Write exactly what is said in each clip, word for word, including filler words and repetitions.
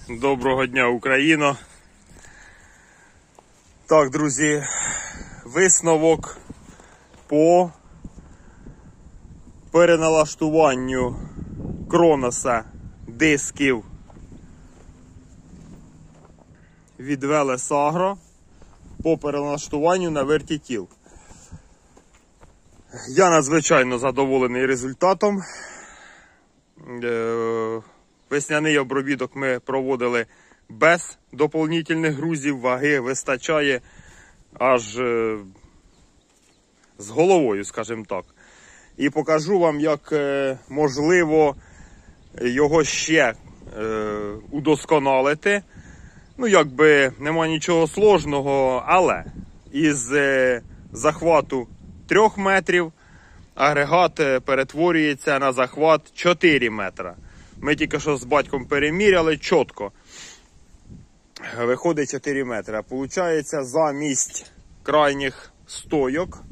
Доброго дня, Україно! Так, друзі, висновок по переналаштуванню Кроноса дисків від Велес Агро по переналаштуванню на Vertitail. Я надзвичайно задоволений результатом. Весняний обробіток ми проводили без доповнительних грузів, ваги вистачає аж з головою, скажімо так. І покажу вам, як можливо його ще удосконалити. Ну, якби нема нічого сложного, але із захвату трьох метрів агрегат перетворюється на захват чотири метра. Ми тільки що з батьком переміряли чітко. Виходить чотири метри. Получається, замість крайніх стойок,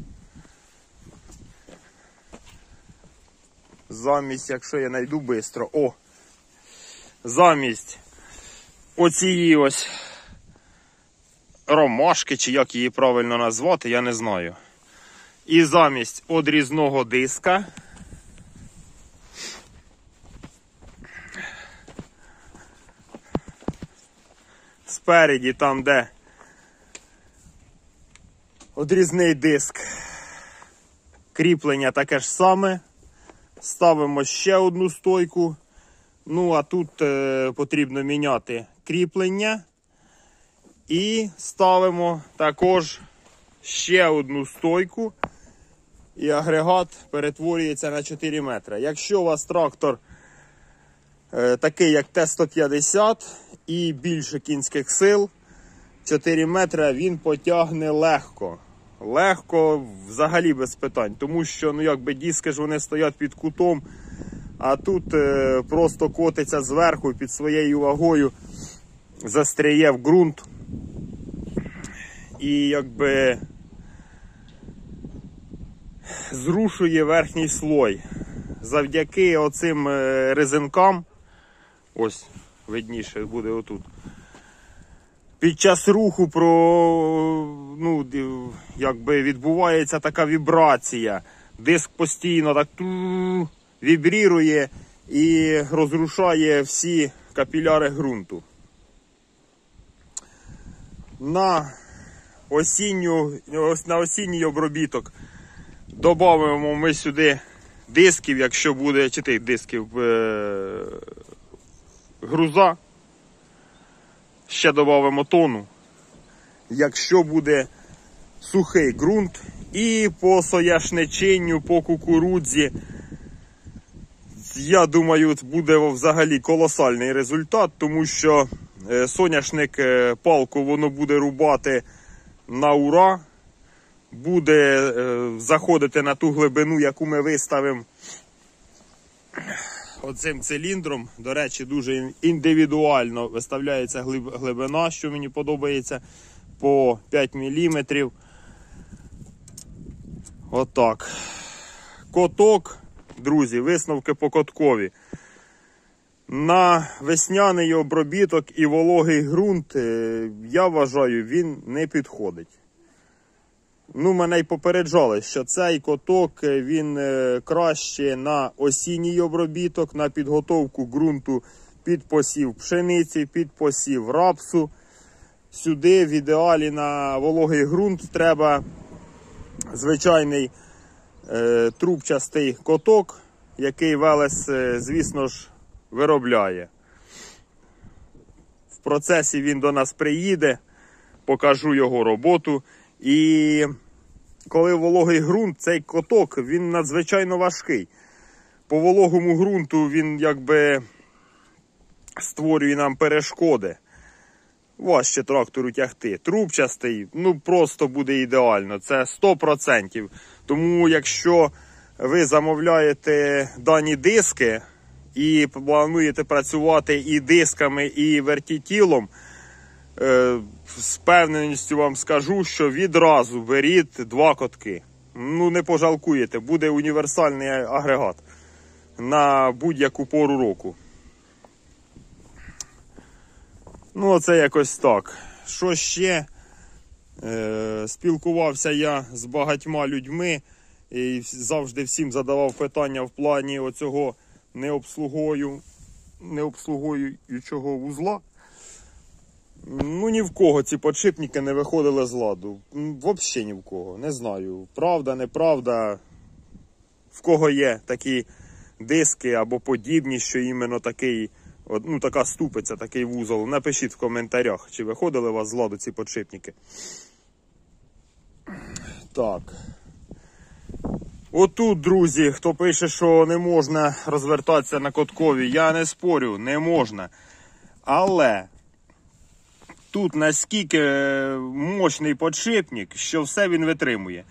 замість, якщо я знайду швидко, о, замість оцієї ось ромашки, чи як її правильно назвати, я не знаю. І замість одрізного диска спереді, там де одрізний диск, кріплення таке ж саме, ставимо ще одну стойку. Ну, а тут е, потрібно міняти кріплення і ставимо також ще одну стойку, і агрегат перетворюється на чотири метри. Якщо у вас трактор е, такий, як Т сто п'ятдесят і більше кінських сил, чотири метри він потягне легко. Легко, взагалі без питань. Тому що, ну, якби диски ж вони стоять під кутом, а тут е, просто котиться зверху під своєю вагою, застряє в ґрунт. І якби зрушує верхній слой. Завдяки оцим резинкам, ось видніше буде отут, під час руху про, ну, якби відбувається така вібрація. Диск постійно так вібрірує і розрушає всі капіляри ґрунту. На осінню, на осінній обробіток додамо ми сюди дисків, якщо буде, чи тих дисків, е, груза. Ще додамо тонну, якщо буде сухий ґрунт. І по соняшничинню, по кукурудзі, я думаю, буде взагалі колосальний результат, тому що соняшник палку воно буде рубати на ура, буде заходити на ту глибину, яку ми виставимо оцим циліндром. До речі, дуже індивідуально виставляється глибина, що мені подобається, по п'ять міліметрів. Отак. Коток, друзі, висновки по коткові. На весняний обробіток і вологий ґрунт, я вважаю, він не підходить. Ну, мене й попереджали, що цей коток, він краще на осінній обробіток, на підготовку ґрунту під посів пшениці, під посів рапсу. Сюди, в ідеалі, на вологий ґрунт треба звичайний е, трубчастий коток, який Велес, е, звісно ж, виробляє. В процесі він до нас приїде, покажу його роботу. І коли вологий ґрунт, цей коток, він надзвичайно важкий. По вологому ґрунту він якби створює нам перешкоди. Важче трактору тягти. Трубчастий, ну, просто буде ідеально. Це сто відсотків. Тому, якщо ви замовляєте дані диски і плануєте працювати і дисками, і Vertitail, е, з певненістю вам скажу, що відразу беріть два котки. Ну, не пожалкуєте. Буде універсальний агрегат на будь-яку пору року. Ну, оце якось так. Що ще? Е, спілкувався я з багатьма людьми і завжди всім задавав питання в плані оцього необслугою, необслуговуючого вузла. Ну, ні в кого ці подшипники не виходили з ладу. Взагалі ні в кого. Не знаю, правда, неправда. В кого є такі диски або подібні, що іменно такий, ну, така ступиця, такий вузол. Напишіть в коментарях, чи виходили у вас з ладу ці подшипники. Так. Отут, друзі, хто пише, що не можна розвертатися на коткові, я не спорю, не можна. Але тут наскільки мощний подшипник, що все він витримує.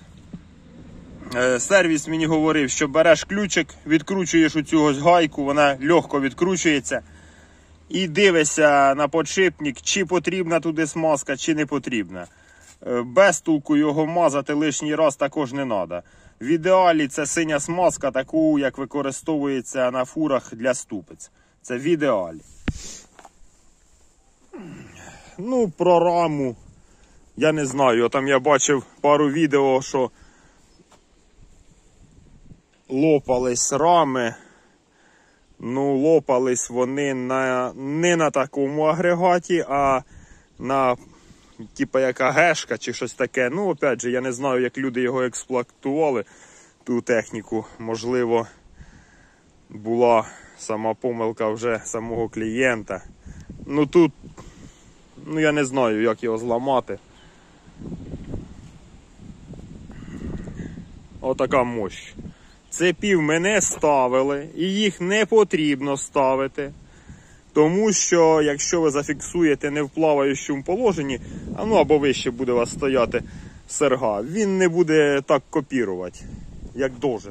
Сервіс мені говорив, що береш ключик, відкручуєш у цю ось гайку, вона легко відкручується. І дивишся на подшипник, чи потрібна туди смазка, чи не потрібна. Без толку його мазати лишній раз також не треба. В ідеалі це синя смазка, таку, як використовується на фурах для ступиць. Це в ідеалі. Ну, про раму, я не знаю, там я бачив пару відео, що лопались рами. Ну, лопались вони на, не на такому агрегаті, а на, типа, як АГшка чи щось таке. Ну, опять же, я не знаю, як люди його експлуатували, ту техніку. Можливо, була сама помилка вже самого клієнта. Ну, тут, ну, я не знаю, як його зламати. Отака мощь. Цепів ми не ставили, і їх не потрібно ставити. Тому що, якщо ви зафіксуєте не в плаваючому положенні, а ну або вище буде у вас стояти серга, він не буде так копірувати, як должен.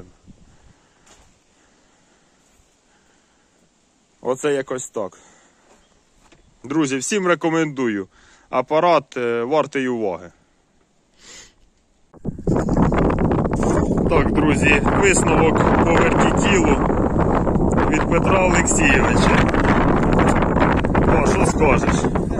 Оце якось так. Друзі, всім рекомендую. Апарат вартий уваги. Так, друзі, висновок по вертітілу від Петра Олексійовича. О, що скажеш?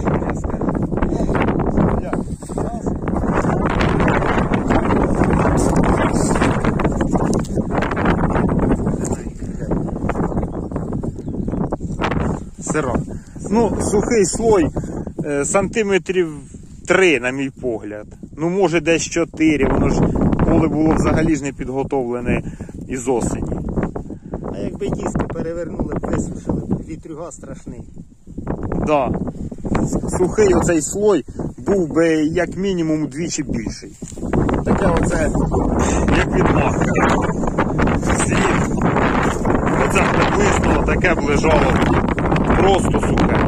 Сира. Ну, сухий слой е, сантиметрів три, на мій погляд. Ну, може, десь чотири, воно ж поле було взагалі ж не підготовлене із осені. А якби диски перевернули, висушили, вітрюга страшний. Да. Сухий оцей слой був би як мінімум удвічі більший. Таке оце, як відмахка. Слід. Оце приблизно таке б лежало просто сухе.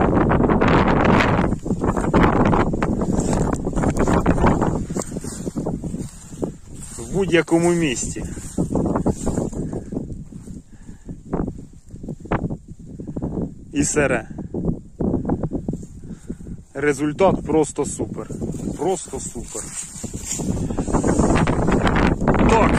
В будь-якому місці. І сере. Результат просто супер. Просто супер. Так.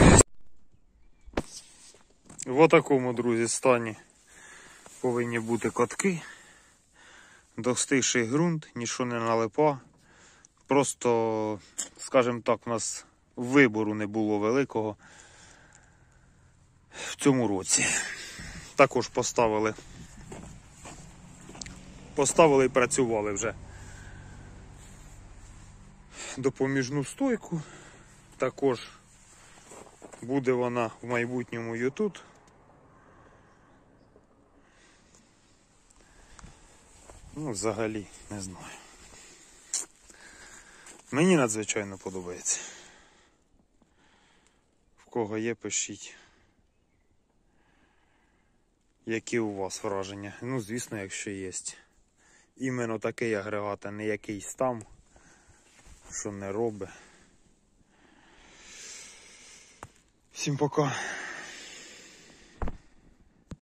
В такому, друзі, стані повинні бути котки. Достигший ґрунт, нічого не налипа. Просто, скажімо так, у нас вибору не було великого в цьому році. Також поставили Поставили і працювали вже допоміжну стойку. Також буде вона в майбутньому і тут. Ну, взагалі, не знаю. Мені надзвичайно подобається. В кого є, пишіть. Які у вас враження? Ну, звісно, якщо є. Іменно такий агрегат, а не якийсь там, що не робить. Всім пока.